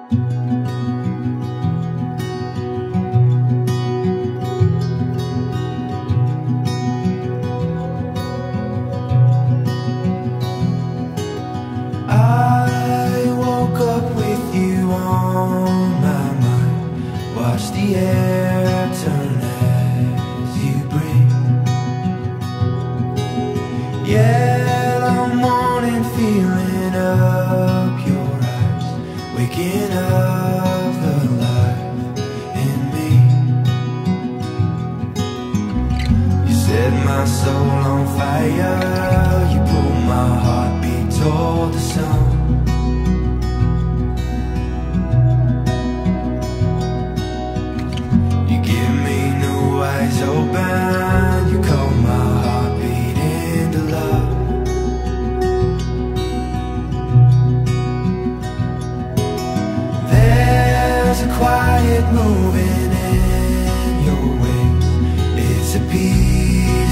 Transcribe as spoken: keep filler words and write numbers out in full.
Watch the air turn as you breathe. Yellow morning feeling up your eyes, waking up the life in me. You set my soul on fire, you pulled my heartbeat toward the sun. Eyes open, you call my heartbeat into love. There's a quiet moving in your ways. It's a peace